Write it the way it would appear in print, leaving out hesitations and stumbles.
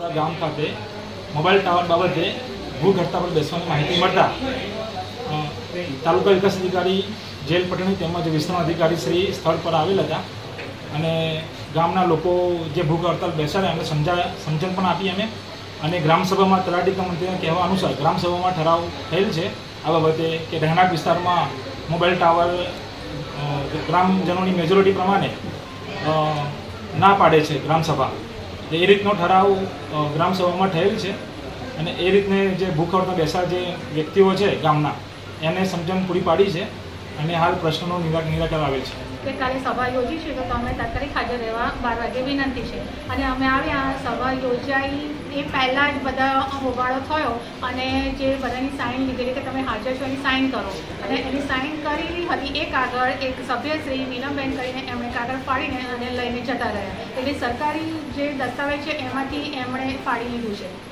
ગામ ખાતે mobile tower બાબતે ભૂખ હડતાળ પર બેસવાની માહિતી મળતા તાલુકા વિકાસ અધિકારી જેલ પટણી તેમજ વિસ્તરણ અધિકારી શ્રી સ્થળ પર આવેલ હતા અને ગામના લોકો જે ભૂખ હડતાળ બેસાડ્યા એમને સમજણ પણ આપી અમે અને ગ્રામસભામાં તલાટી મંત્રીના કહેવા અનુસાર ગ્રામસભામાં ઠરાવ થયેલ છે આ બાબતે કે રહેણાંક વિસ્તારમાં મોબાઈલ ટાવર ગ્રામજનોની મેજોરિટી પ્રમાણે ના પાડે છે ગ્રામસભા એ રીતનો ઠરાવ ગ્રામસભામાં થયેલ છે અને એ રીતને જે ભૂખ હડતાળ બેસાડ જે વ્યક્તિઓ છે ગામના એને સમજણ પૂરી પાડી છે અને હાલ પ્રશ્નનું નિરાકરણ આવેલ છે કે કાલે સભા યોજી છે તો તમે તાત્કાલિક હાજર રહેવા 12 વાગે વિનંતી છે અને અમે આવ્યા સભા યોજાઈ એ પહેલાં જ બધા હોબાળો થયો અને જે બધાની સાઇન લીધેલી કે તમે હાજર છો એની સાઇન કરો અને એની સાઇન કરેલી હતી એ કાગળ એક સભ્યશ્રી નીલમબેન કરીને એમણે કાગળ ફાડીને અને લઈને જતા રહ્યા એટલે સરકારી જે દસ્તાવેજ છે એમાંથી એમણે ફાડી લીધું છે।